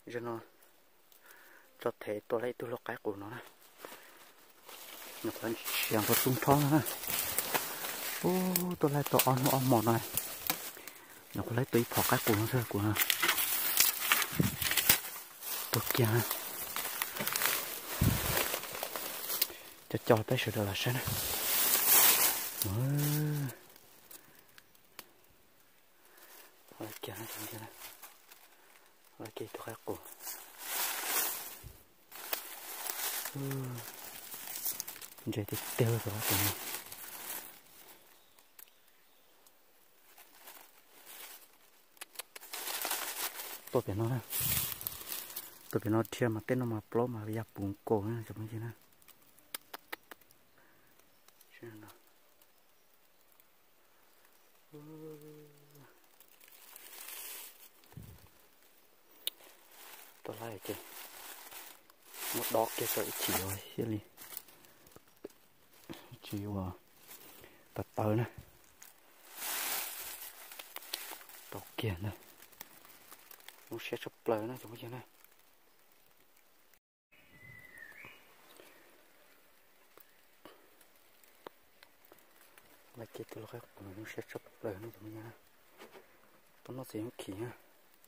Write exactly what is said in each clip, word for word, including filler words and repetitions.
cho nó cho thể tôi lấy tôi lọc cái của nó nó phải xiang vào tung thong ha. Ô tôi lấy tôi on on mỏ này nó có lấy túi phỏ cái của nó thôi của nó tôi kia cho cho tới sự đó là sao nè. Rồi kia nó chẳng kia nè. Rồi kia tôi cái của vậy thì tiêu rồi tụi này. Tôi biết nó nè. Tôi biết nó thiệt mà tên nó mà pro mà bây giờ bùng cổ nữa cho mấy chị nè. Xem nào. Tôi lại kìa. Một đỏ kia sợi chỉ rồi xíu đi. Chỉ vào tật tớ nè. Đỏ kia nè. Nó sẽ sắp lời nè cho mấy chị nè. Lại kia tôi là cái nó sẽ sắp lời nè cho mấy chị nè. Tôi nó sẽ không khí ha.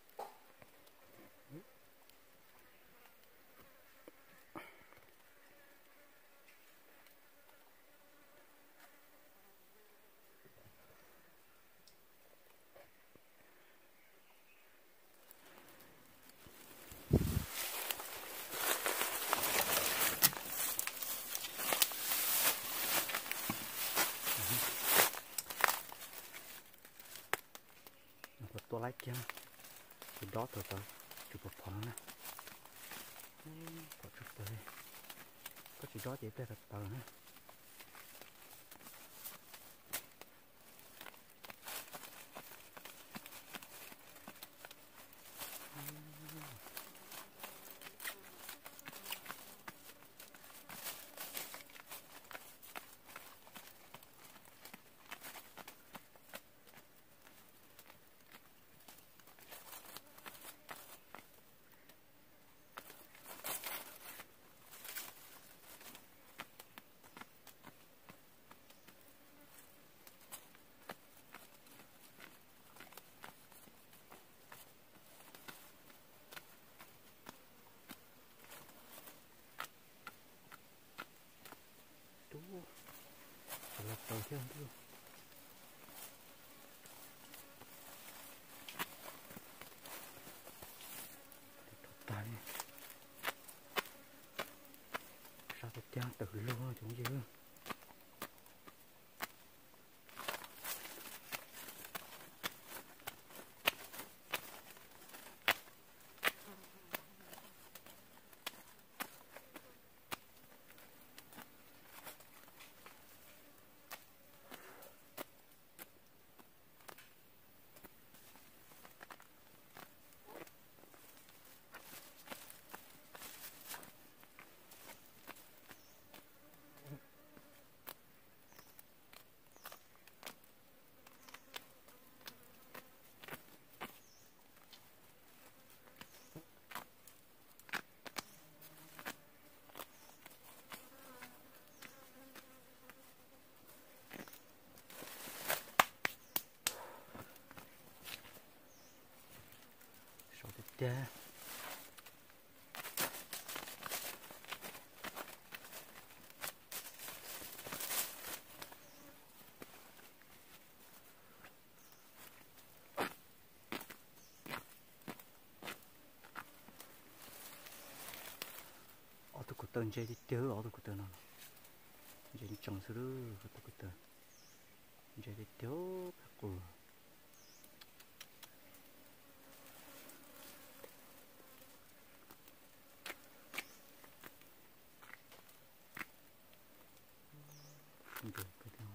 Tôi lấy kia thì đó tôi tôi chụp một phần nè có chụp tới có chỉ đó chỉ tới thật tờ nè. Là tàu chứ không biết. Tại sao tôi trang tự luôn rồi chúng chứ. Cha ở tôi có tên chơi đi chơi ở tôi có tên nào chơi đi trồng sữa ở tôi có tên chơi đi chơi các cô. Được cái nào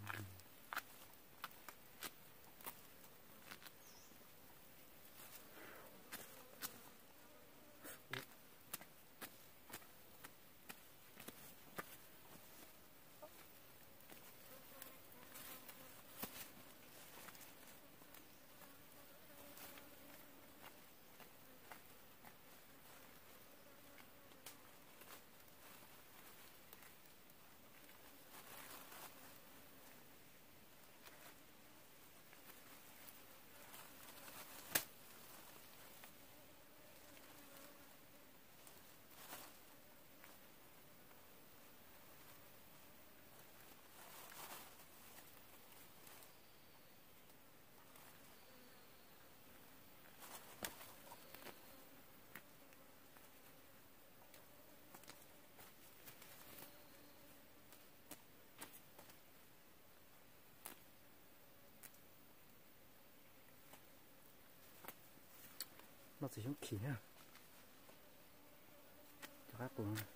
nó chỉ giống khỉ nha cho các cụ này.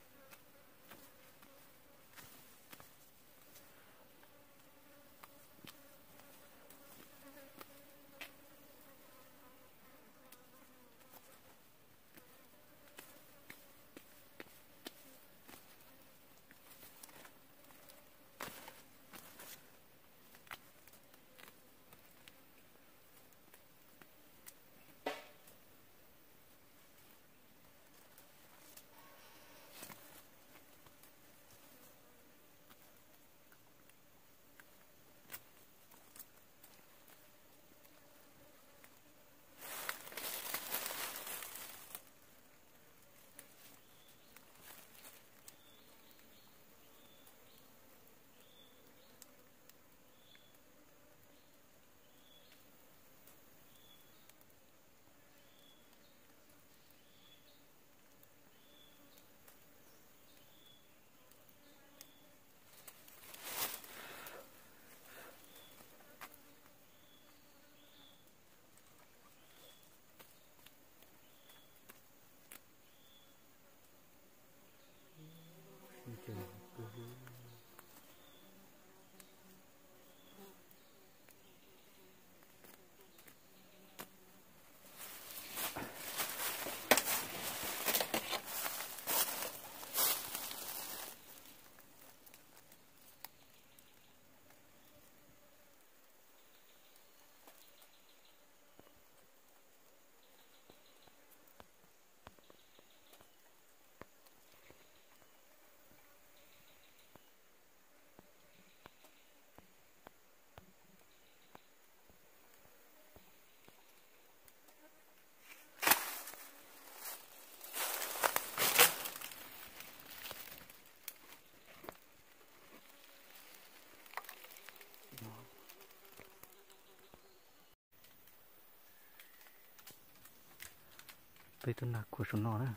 Bây tôi nạc của số nó nè.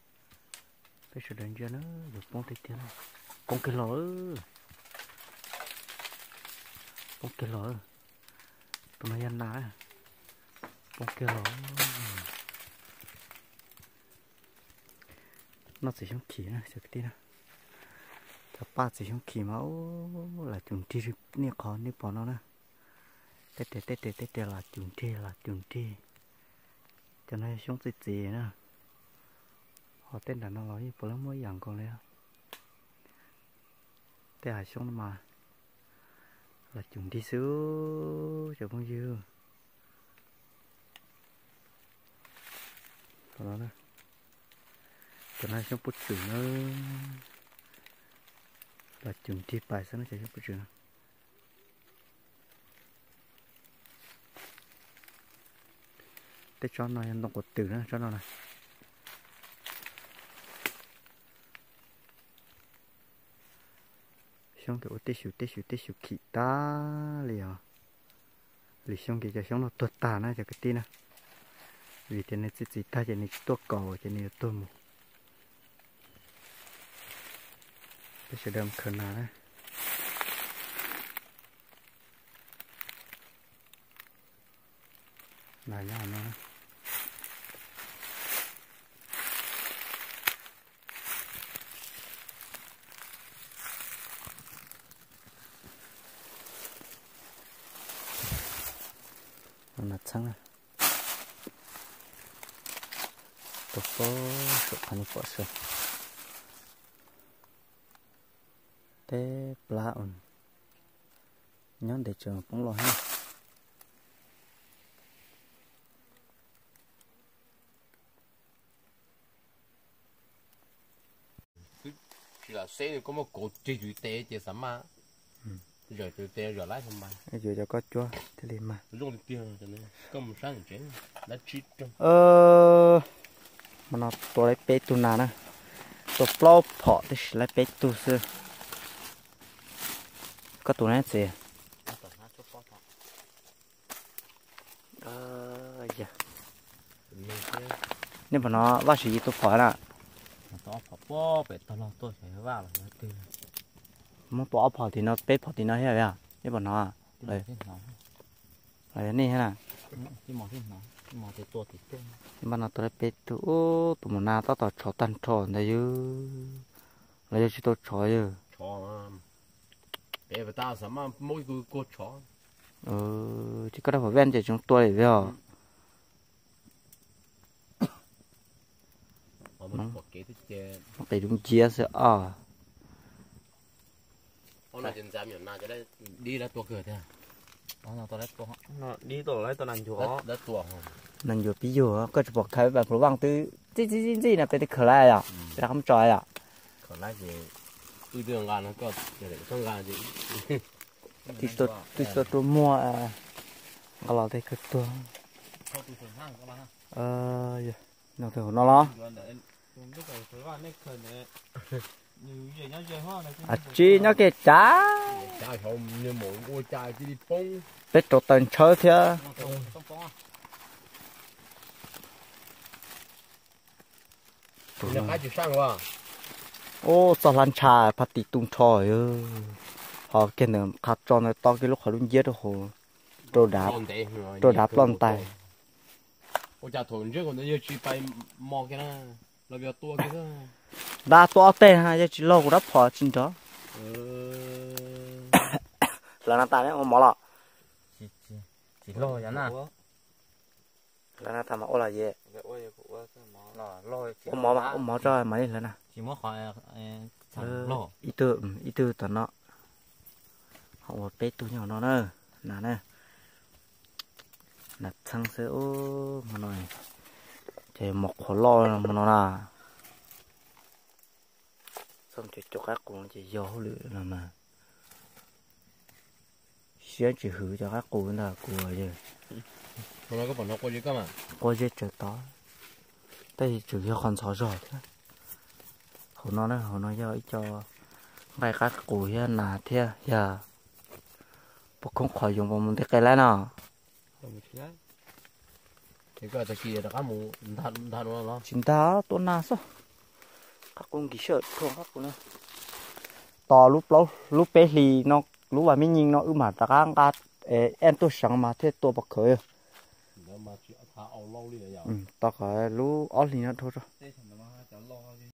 Bây giờ đến giờ nó được bông tay tiền này. Bông cái lỡ. Bông cái lỡ. Tụi nó ăn ná. Bông cái lỡ. Nó chỉ giống khí nè, cho cái tí nè. Cho ba chỉ giống khí máu là chúng ti nè khó nè bỏ nó nè. Tết tết tết tết tết tết là chúng ti là chúng ti. Cho nên xuống gì gì nè họ tên là nó nói bữa lắm mới dặn con lên thế hải xuống mà là chúng đi xứ cho bao nhiêu đó nè cho nên xuống bút chữ nó là chúng đi bài sao nó chạy xuống bút chữ để cho nó ăn đọc một từ nữa cho nó này xong cái tê xù tê xù tê xù khỉ ta liền lì xong cái cho xong nó tuột tà nó cho cái tin nè vì thế nên chỉ chỉ ta cho nên tuột cầu cho nên tuột một cái sẽ đâm khẩn nào đấy này nhau nó mặt trắng này tôi có sự khăn phở sữa té pla ổn nhón để chờ bóng lò ha chỉ là xe có một cột chỉ chỉ té chỉ sắm mà rồi từ té rồi lái không mà giờ cho có chua thế liền mà dùng tiền cho nên có một sáng chuyện đã chít trong ờ mà nó tôi lấy pet tu nà nè tôi plau phọ thì lấy pet tu sư có tu này gì ờ dạ nếu mà nó bác sĩ tôi phọ là to phọ po bé to lo tôi phải vào là nó tiền muốn bỏ phọ thì nó pet phọ thì nó hết rồi à nếu mà nó à đây đây này thế nào cái mỏ thế nào mà cái tua thì tua mà nó tôi bé tu ô tụi mình nào tao tao chó tan chó này chứ lấy cho tôi chó chứ chó bé và ta sao mà mỗi cái cô chó ờ chỉ có đâu phải ven chỉ chúng tôi vậy à nó bỏ cái thứ chơi nó phải đúng chia sẽ à hôm nay trên giam nhiều na cho đấy đi là tua cửa thế à nó tôi đấy tua nó đi tổ lấy tổ nành chúa đất tua không nên giờ ví dụ có chụp bọc thấy bạn phụ bằng từ gì gì gì gì là phải khởi lại à phải không trời à còn lại thì tôi tưởng là nó có để không là gì thì tôi tôi tôi tôi mua à cái lò thì cái tôi ờ nó thì nó lo à chi nó cái chá chai không như mỗi cô chai chỉ đi bông biết chỗ tận chơi thế nó cái chỉ sang qua ô sao lan trà phát tị tung tròi ơ họ cái nữa khát cho nó to cái lúc họ luôn giết được hồ đồ đạp đồ đạp lon tay cô cha thổi trước còn nó như chỉ bay mò cái na là việc tua cái đó đa to tên ha chứ chỉ lâu đắp họ chính đó là nó ta đấy ông mỏ lọ chỉ chỉ chỉ lo vậy nè là nó ta mà ô là gì lo lo ông mỏ mà ông mỏ cho mấy lần nè chỉ muốn hỏi lo ý tư ý tư tao nó họ một bé tu nhỏ nó nữa nè nè nè thằng sẽ ô mà nói thì một khổ lo mà nó là xong thì cho các cụ chỉ gió lửa là mà xuyên chỉ hử cho các cụ là cụ rồi nó có bọn nó có gì cơ mà có gì trời to đây chủ yếu còn sáu rồi thế họ nói nó họ nói cho cho bài các cụ hiện là thế giờ bộ không khỏi dùng vào một cái lá nào thì cái ta kia là cá mù thật thật luôn đó chính ta tôi na sao các con kỹ sợ không các con nữa to lúc lâu lúc bé thì nó lúc mà mình nhìn nó ư mà ta đang gạt em tôi sáng mà thế tôi bật khởi mà thả lâu lâu đi rồi ừ ta phải lúc ở thì nó thôi rồi